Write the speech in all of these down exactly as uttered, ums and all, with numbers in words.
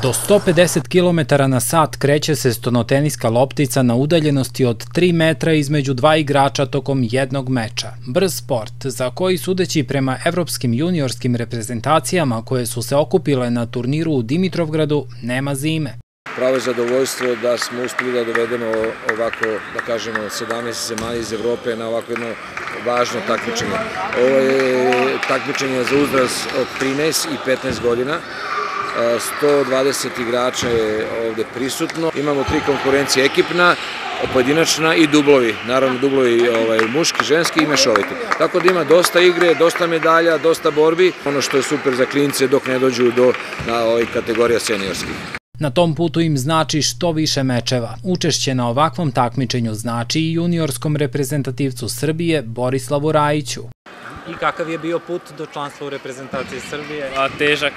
Do sto pedeset kilometara na sat kreće se stonoteniska loptica na udaljenosti od tri metra između dva igrača tokom jednog meča. Brz sport, za koji sudeći prema evropskim juniorskim reprezentacijama koje su se okupile na turniru u Dimitrovgradu, nema zime. Pravo je zadovoljstvo da smo uspeli da dovedemo ovako, da kažemo, sedamnaest zemalja iz Evrope na ovako jedno važno takmičenje. Ovo je takmičenje za uzrast od trinaest i petnaest godina. sto dvadeset igrača je ovde prisutno. Imamo tri konkurencije: ekipna, pojedinačna i dublovi. Naravno, dublovi muški, ženski i mešoviti. Tako da ima dosta igre, dosta medalja, dosta borbi. Ono što je super za klince dok ne dođu do kategorija seniorskih. Na tom putu im znači što više mečeva. Učešće na ovakvom takmičenju znači i juniorskom reprezentativcu Srbije Borislavu Rajiću. I kakav je bio put do članstva u reprezentaciji Srbije? A težak.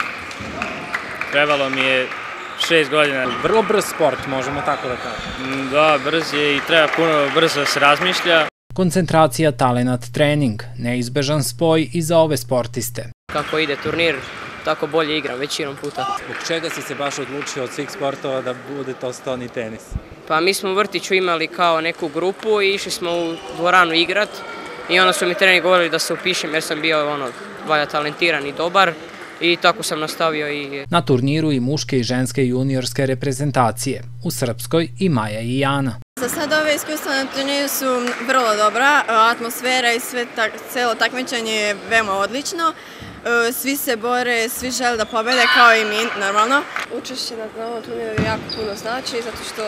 Trebalo mi je šest godina. Vrlo brz sport, možemo tako da kažem. Da, brz je i treba puno brzo da se razmišlja. Koncentracija, talenat, trening, neizbežan spoj i za ove sportiste. Kako ide turnir, tako bolje igram većinom puta. Zbog čega si se baš odlučio od svih sportova da bude to stoni tenis? Pa mi smo u vrtiću imali kao neku grupu i išli smo u dvoranu igrat i onda su mi treneri govorili da se upišem jer sam bio ono, valja talentiran i dobar. I tako sam nastavio i... Na turniru i muške i ženske juniorske reprezentacije. U Srpskoj i Maja i Jana. Za sad ove iskustva na turniru su vrlo dobra. Atmosfera i celo takmičenje je veoma odlično. Svi se bore, svi žele da pobede kao i mi, normalno. Učešće na ovom turniru jako puno znači, zato što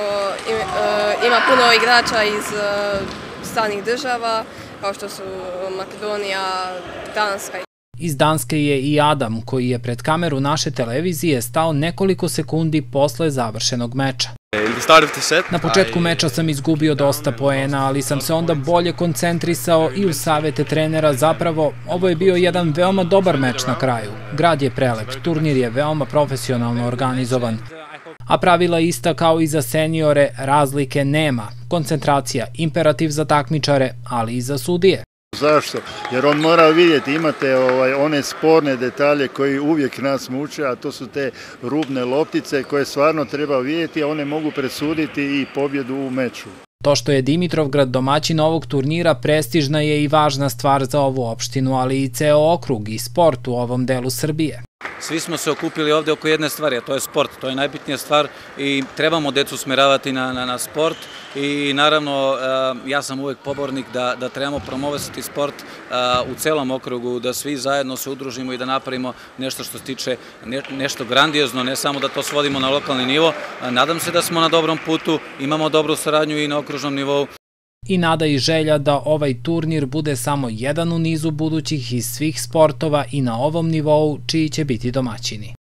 ima puno igrača iz stranih država, kao što su Makedonija, Danska. Iz Danske je i Adam, koji je pred kameru naše televizije stao nekoliko sekundi posle završenog meča. Na početku meča sam izgubio dosta poena, ali sam se onda bolje koncentrisao i u savete trenera. Zapravo, ovo je bio jedan veoma dobar meč na kraju. Grad je prelep, turnir je veoma profesionalno organizovan. A pravila ista kao i za seniore, razlike nema. Koncentracija, imperativ za takmičare, ali i za sudije. Zašto? Jer on mora vidjeti, imate one sporne detalje koji uvijek nas muče, a to su te rubne loptice koje stvarno treba vidjeti, a one mogu presuditi i pobjedu u meču. To što je Dimitrovgrad domaćin ovog turnira prestižna je i važna stvar za ovu opštinu, ali i ceo okrug i sport u ovom delu Srbije. Svi smo se okupili ovde oko jedne stvari, a to je sport. To je najbitnija stvar i trebamo decu usmeravati na sport i naravno ja sam uvek pobornik da trebamo promovisati sport u celom okrugu, da svi zajedno se udružimo i da napravimo nešto što se tiče nešto grandiozno, ne samo da to svodimo na lokalni nivo. Nadam se da smo na dobrom putu, imamo dobru saradnju i na okružnom nivou. I nada i želja da ovaj turnir bude samo jedan u nizu budućih iz svih sportova i na ovom nivou čiji će biti domaćini.